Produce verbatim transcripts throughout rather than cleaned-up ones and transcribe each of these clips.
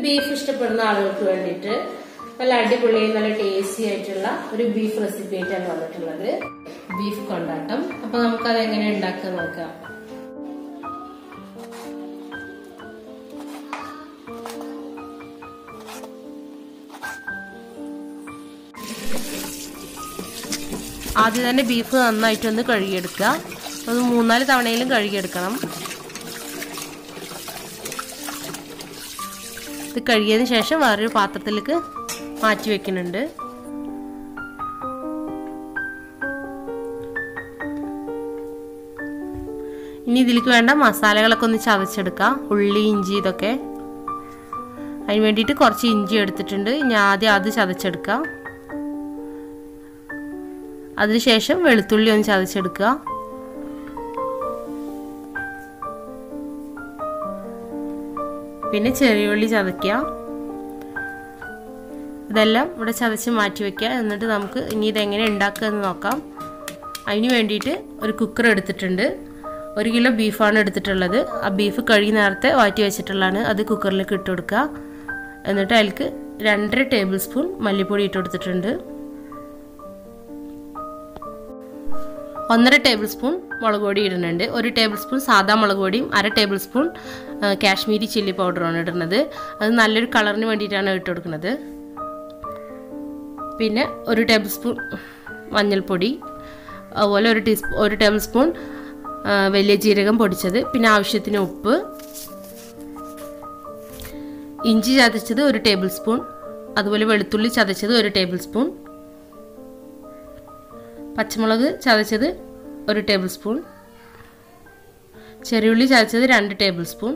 Beef ഇഷ്ടപ്പെടുന്ന ആളുകൾക്ക് വേണ്ടിയിട്ട് നല്ല അടിപൊളിയും നല്ല ടേസ്റ്റി ആയിട്ടുള്ള ഒരു ബീഫ് റെസിപ്പി ആയിട്ടാണ് വന്നിട്ടുള്ളത്. ബീഫ് കൊണ്ടാട്ടം. അപ്പൊ നമുക്കത് എങ്ങനെ ഉണ്ടാക്കുക നോക്കാം. ആദ്യം തന്നെ ബീഫ് നന്നായിട്ടൊന്ന് കഴുകിയെടുക്കുക. അത് മൂന്നാല് തവണയിലും കഴുകിയെടുക്കണം. ഇത് കഴുകിയതിന് ശേഷം വേറൊരു പാത്രത്തിലേക്ക് മാറ്റി വെക്കുന്നുണ്ട്. ഇനി ഇതിലേക്ക് വേണ്ട മസാലകളൊക്കെ ഒന്ന് ചതച്ചെടുക്കാം. ഉള്ളി, ഇഞ്ചി ഇതൊക്കെ. അതിന് വേണ്ടിയിട്ട് കുറച്ച് ഇഞ്ചി എടുത്തിട്ടുണ്ട്. ഞാൻ ആദ്യം അത് ചതച്ചെടുക്കാം. അതിനുശേഷം വെളുത്തുള്ളി ഒന്ന് ചതച്ചെടുക്കുക. പിന്നെ ചെറിയ ഉള്ളി ചതയ്ക്കുക. ഇതെല്ലാം ഇവിടെ ചതച്ച് മാറ്റി വയ്ക്കുക. എന്നിട്ട് നമുക്ക് ഇനി ഇതെങ്ങനെ ഉണ്ടാക്കുക എന്ന് നോക്കാം. അതിന് വേണ്ടിയിട്ട് ഒരു കുക്കർ എടുത്തിട്ടുണ്ട്. ഒരു കിലോ ബീഫാണ് എടുത്തിട്ടുള്ളത്. ആ ബീഫ് കഴുകി നേരത്തെ വാറ്റി വെച്ചിട്ടുള്ളതാണ്. അത് കുക്കറിലേക്ക് ഇട്ട് കൊടുക്കുക. എന്നിട്ട് അതിലേക്ക് രണ്ടര ടേബിൾ സ്പൂൺ മല്ലിപ്പൊടി ഇട്ട് കൊടുത്തിട്ടുണ്ട്. ഒന്നര ടേബിൾ സ്പൂൺ മുളക് പൊടി ഇടുന്നുണ്ട്. ഒരു ടേബിൾ സ്പൂൺ സാദാ മുളക് പൊടിയും അര ടേബിൾ സ്പൂൺ കാശ്മീരി ചില്ലി പൗഡറാണ് ഇടുന്നത്. അത് നല്ലൊരു കളറിന് വേണ്ടിയിട്ടാണ് ഇട്ട് കൊടുക്കുന്നത്. പിന്നെ ഒരു ടേബിൾ സ്പൂൺ മഞ്ഞൾപ്പൊടി, അതുപോലെ ഒരു ടീസ്പൂ ഒരു ടേബിൾ സ്പൂൺ വലിയ ജീരകം പൊടിച്ചത്, പിന്നെ ആവശ്യത്തിന് ഉപ്പ്, ഇഞ്ചി ചതച്ചത് ഒരു ടേബിൾ സ്പൂൺ, അതുപോലെ വെളുത്തുള്ളി ചതച്ചത് ഒരു ടേബിൾ സ്പൂൺ, പച്ചമുളക് ചതച്ചത് ഒരു ടേബിൾ സ്പൂൺ, ചെറിയുള്ളി ചതച്ചത് രണ്ട് ടേബിൾ സ്പൂൺ,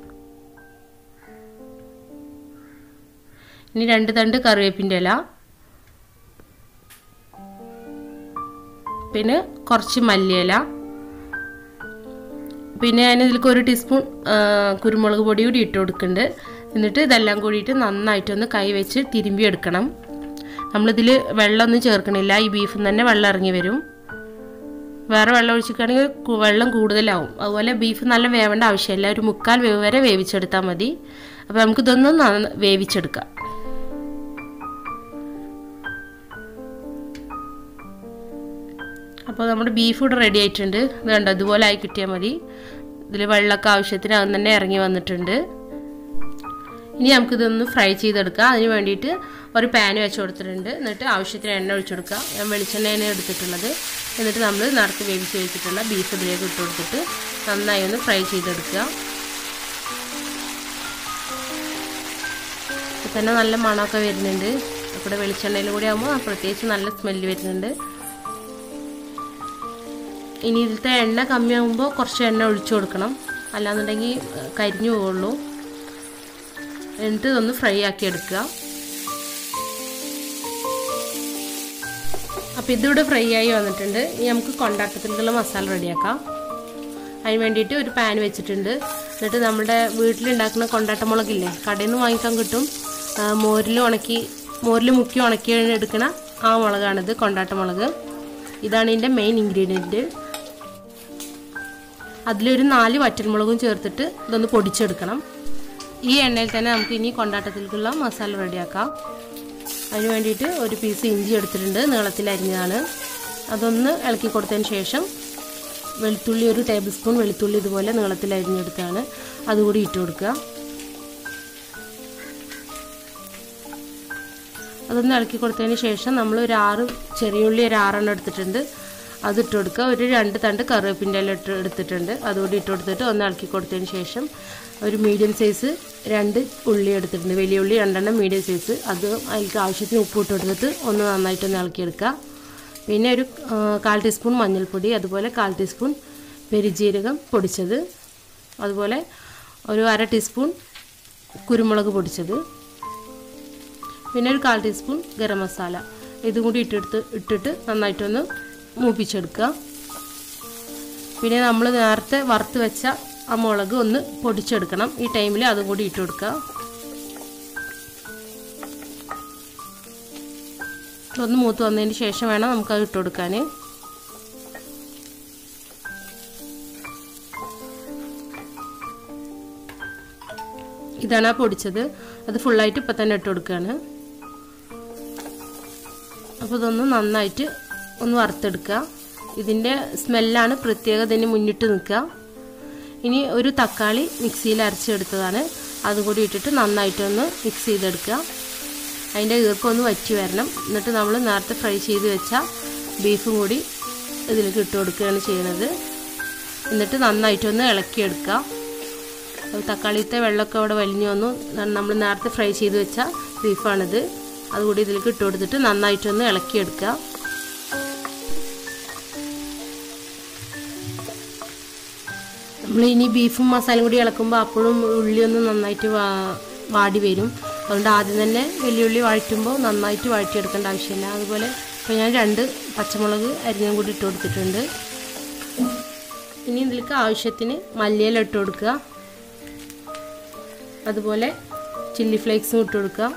ഇനി രണ്ട് തണ്ട് കറിവേപ്പിൻ്റെ ഇല, പിന്നെ കുറച്ച് മല്ലിയില, പിന്നെ അതിനതിലേക്ക് ഒരു ടീസ്പൂൺ കുരുമുളക് പൊടി കൂടി ഇട്ട് കൊടുക്കുന്നുണ്ട്. എന്നിട്ട് ഇതെല്ലാം കൂടിയിട്ട് നന്നായിട്ടൊന്ന് കൈ വെച്ച് തിരുമ്പി എടുക്കണം. നമ്മളിതിൽ വെള്ളമൊന്നും ചേർക്കണില്ല. ഈ ബീഫിൽ നിന്ന് തന്നെ വെള്ളം ഇറങ്ങി വരും. വേറെ വെള്ളം ഒഴിച്ചിട്ടാണെങ്കിൽ വെള്ളം കൂടുതലാവും. അതുപോലെ ബീഫ് നല്ല വേവേണ്ട ആവശ്യമില്ല. ഒരു മുക്കാൽ വേവ് വരെ വേവിച്ചെടുത്താൽ മതി. അപ്പോൾ നമുക്കിതൊന്നും വേവിച്ചെടുക്കാം. അപ്പോൾ നമ്മുടെ ബീഫ് ഇവിടെ റെഡി ആയിട്ടുണ്ട്. ഇത് കണ്ടോ, ഇതുപോലെ ആയി കിട്ടിയാൽ മതി. ഇതിൽ വെള്ളമൊക്കെ ആവശ്യത്തിന് അത് തന്നെ ഇറങ്ങി വന്നിട്ടുണ്ട്. ഇനി നമുക്കിതൊന്ന് ഫ്രൈ ചെയ്തെടുക്കാം. അതിന് വേണ്ടിയിട്ട് ഒരു പാൻ വെച്ച് കൊടുത്തിട്ടുണ്ട്. എന്നിട്ട് ആവശ്യത്തിന് എണ്ണ ഒഴിച്ചു കൊടുക്കുക. ഞാൻ വെളിച്ചെണ്ണയാണ് എടുത്തിട്ടുള്ളത്. എന്നിട്ട് നമ്മൾ നടത്തി വേവിച്ച് വെച്ചിട്ടുള്ള ബീഫ് ഇതിലേക്ക് ഇട്ട് കൊടുത്തിട്ട് നന്നായി ഒന്ന് ഫ്രൈ ചെയ്തെടുക്കുക. ഇപ്പം തന്നെ നല്ല മണമൊക്കെ വരുന്നുണ്ട്. ഇവിടെ വെളിച്ചെണ്ണയിൽ കൂടി ആകുമ്പോൾ പ്രത്യേകിച്ച് നല്ല സ്മെല്ല് വരുന്നുണ്ട്. ഇനി ഇതിലത്തെ എണ്ണ കമ്മിയാകുമ്പോൾ കുറച്ച് എണ്ണ ഒഴിച്ചു കൊടുക്കണം. അല്ലാന്നുണ്ടെങ്കിൽ കരിഞ്ഞു പോകുള്ളൂ. എന്നിട്ട് ഇതൊന്ന് ഫ്രൈ ആക്കി എടുക്കുക. അപ്പോൾ ഇതിവിടെ ഫ്രൈ ആയി വന്നിട്ടുണ്ട്. ഇനി നമുക്ക് കൊണ്ടാട്ടത്തിലുള്ള മസാല റെഡിയാക്കാം. അതിന് വേണ്ടിയിട്ട് ഒരു പാൻ വെച്ചിട്ടുണ്ട്. എന്നിട്ട് നമ്മുടെ വീട്ടിലുണ്ടാക്കുന്ന കൊണ്ടാട്ട മുളകില്ലേ, കടയിൽ നിന്ന് വാങ്ങിക്കാൻ കിട്ടും. മോരിൽ ഉണക്കി മോരിൽ മുക്കി ഉണക്കി എടുക്കണ ആ മുളകാണിത്, കൊണ്ടാട്ട മുളക്. ഇതാണ് ഇതിൻ്റെ മെയിൻ ഇൻഗ്രീഡിയൻറ്റ്. അതിലൊരു നാല് വറ്റൽമുളകും ചേർത്തിട്ട് ഇതൊന്ന് പൊടിച്ചെടുക്കണം. ഈ എണ്ണയിൽ തന്നെ നമുക്ക് ഇനി കൊണ്ടാട്ടത്തിലേക്കുള്ള മസാല റെഡിയാക്കാം. അതിന് വേണ്ടിയിട്ട് ഒരു പീസ് ഇഞ്ചി എടുത്തിട്ടുണ്ട്, നീളത്തിൽ അരിഞ്ഞതാണ്. അതൊന്ന് ഇളക്കി കൊടുത്തതിന് ശേഷം വെളുത്തുള്ളി ഒരു ടേബിൾ സ്പൂൺ വെളുത്തുള്ളി ഇതുപോലെ നീളത്തിൽ അരിഞ്ഞെടുത്താണ്, അതുകൂടി ഇട്ട് കൊടുക്കുക. അതൊന്ന് ഇളക്കി കൊടുത്തതിന് ശേഷം നമ്മൾ ഒരു ആറ് ചെറിയുള്ളി ഒരു ആറെണ്ണം എടുത്തിട്ടുണ്ട്, അതിട്ട് കൊടുക്കുക. ഒരു രണ്ട് തണ്ട് കറിവേപ്പിൻ്റെ ഇല ഇട്ട് എടുത്തിട്ടുണ്ട്, അതുകൂടി ഇട്ട് കൊടുത്തിട്ട് ഒന്ന് ഇളക്കി കൊടുത്തതിന് ശേഷം ഒരു മീഡിയം സൈസ് രണ്ട് ഉള്ളി എടുത്തിട്ടുണ്ട്, വലിയ ഉള്ളി രണ്ടെണ്ണം മീഡിയം സൈസ്. അത് അതിലേക്ക് ആവശ്യത്തിന് ഉപ്പ് ഇട്ട് കൊടുത്തിട്ട് ഒന്ന് നന്നായിട്ടൊന്ന് ഇളക്കിയെടുക്കുക. പിന്നെ ഒരു കാൽ ടീസ്പൂൺ മഞ്ഞൾപ്പൊടി, അതുപോലെ കാൽ ടീസ്പൂൺ പെരുജീരകം പൊടിച്ചത്, അതുപോലെ ഒരു അര ടീസ്പൂൺ കുരുമുളക് പൊടിച്ചത്, പിന്നെ ഒരു കാൽ ടീസ്പൂൺ ഗരം മസാല. ഇതും കൂടി ഇട്ടെടുത്ത് ഇട്ടിട്ട് നന്നായിട്ടൊന്ന് മൂപ്പിച്ചെടുക്കുക. പിന്നെ നമ്മൾ നേരത്തെ വറുത്ത് വെച്ച ആ മുളക് ഒന്ന് പൊടിച്ചെടുക്കണം. ഈ ടൈമിൽ അതും കൂടി ഇട്ട് കൊടുക്കുക. ഒന്ന് മൂത്ത് വന്നതിന് ശേഷം വേണം നമുക്കത് ഇട്ട് കൊടുക്കാൻ. ഇതാണ് ആ പൊടിച്ചത്. അത് ഫുള്ളായിട്ട് ഇപ്പം തന്നെ ഇട്ട് കൊടുക്കുകയാണ്. അപ്പോൾ ഇതൊന്ന് നന്നായിട്ട് ഒന്ന് വറുത്തെടുക്കുക. ഇതിൻ്റെ സ്മെല്ലാണ് പ്രത്യേകത ഇതിന് മുന്നിട്ട് നിൽക്കുക. ഇനി ഒരു തക്കാളി മിക്സിയിൽ അരച്ചെടുത്തതാണ്, അതും കൂടി ഇട്ടിട്ട് നന്നായിട്ടൊന്ന് മിക്സ് ചെയ്തെടുക്കുക. അതിൻ്റെ ഈർക്കൊന്ന് വറ്റി വരണം. എന്നിട്ട് നമ്മൾ നേരത്തെ ഫ്രൈ ചെയ്ത് വെച്ച ബീഫും കൂടി ഇതിലേക്ക് ഇട്ട് കൊടുക്കുകയാണ് ചെയ്യുന്നത്. എന്നിട്ട് നന്നായിട്ടൊന്ന് ഇളക്കിയെടുക്കുക. തക്കാളിത്തെ വെള്ളമൊക്കെ അവിടെ വലിഞ്ഞു വന്നു. നമ്മൾ നേരത്തെ ഫ്രൈ ചെയ്ത് വെച്ച ബീഫാണിത്. അതുകൂടി ഇതിലേക്ക് ഇട്ട് കൊടുത്തിട്ട് നന്നായിട്ടൊന്ന് ഇളക്കിയെടുക്കുക. നമ്മൾ ഇനി ബീഫും മസാലയും കൂടി ഇളക്കുമ്പോൾ അപ്പോഴും ഉള്ളിയൊന്നും നന്നായിട്ട് വാ വാടി വരും. അതുകൊണ്ട് ആദ്യം തന്നെ വെല്ലുള്ളി വഴറ്റുമ്പോൾ നന്നായിട്ട് വഴറ്റിയെടുക്കേണ്ട ആവശ്യമില്ല. അതുപോലെ ഇപ്പോൾ ഞാൻ രണ്ട് പച്ചമുളക് അരിഞ്ഞും കൂടി ഇട്ട് കൊടുത്തിട്ടുണ്ട്. ഇനി ഇതിലേക്ക് ആവശ്യത്തിന് മല്ലിയില ഇട്ട് കൊടുക്കുക. അതുപോലെ ചില്ലി ഫ്ലേക്സും ഇട്ട് കൊടുക്കുക.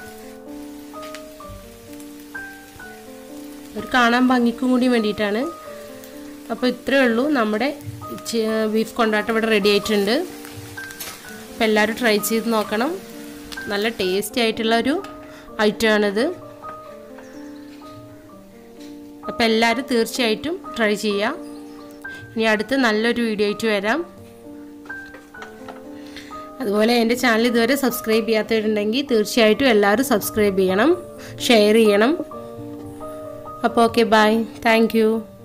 ഒരു കാണാൻ ഭംഗിക്കും കൂടി വേണ്ടിയിട്ടാണ്. അപ്പോൾ ഇത്രയേ ഉള്ളൂ, നമ്മുടെ ബീഫ് കൊണ്ടാട്ടം ഇവിടെ റെഡി ആയിട്ടുണ്ട്. അപ്പോൾ എല്ലാവരും ട്രൈ ചെയ്ത് നോക്കണം. നല്ല ടേസ്റ്റി ആയിട്ടുള്ളൊരു ഐറ്റമാണിത്. അപ്പോൾ എല്ലാവരും തീർച്ചയായിട്ടും ട്രൈ ചെയ്യുക. ഇനി അടുത്ത് നല്ലൊരു വീഡിയോ ആയിട്ട് വരാം. അതുപോലെ എൻ്റെ ചാനൽ ഇതുവരെ സബ്സ്ക്രൈബ് ചെയ്യാത്തവരുണ്ടെങ്കിൽ തീർച്ചയായിട്ടും എല്ലാവരും സബ്സ്ക്രൈബ് ചെയ്യണം, ഷെയർ ചെയ്യണം. അപ്പോൾ ഓക്കെ, ബൈ, താങ്ക് യു.